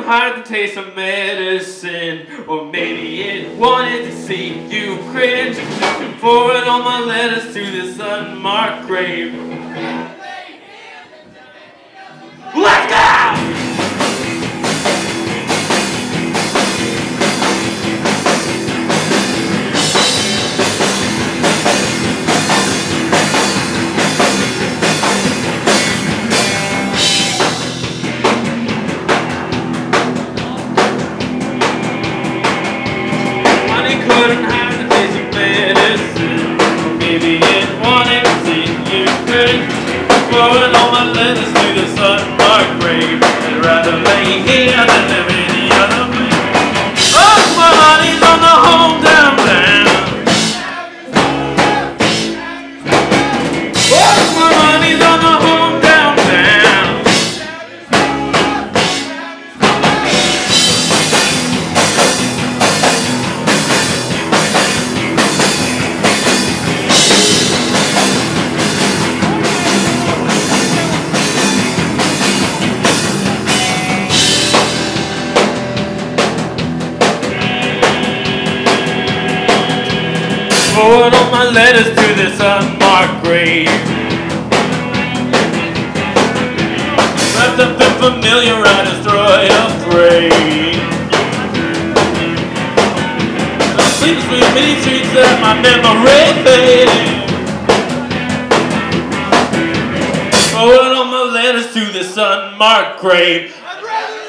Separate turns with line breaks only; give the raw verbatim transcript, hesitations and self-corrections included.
hide the taste of medicine, or maybe it wanted to see you cringe. Forward all my letters to this unmarked grave. Let's go! Couldn't hide the taste of medicine. Maybe it wanted to see you cringe. Forward all my letters to this unmarked grave. I'd rather lay here than live any other place. Oh, my money's on the hometown town. Oh, my money's on the hometown town. Forward all my letters to this unmarked grave. Wrapped up in familiar, I destroy a phrase. I sleep through many streets that my memory fades. Forward all my letters to this unmarked grave.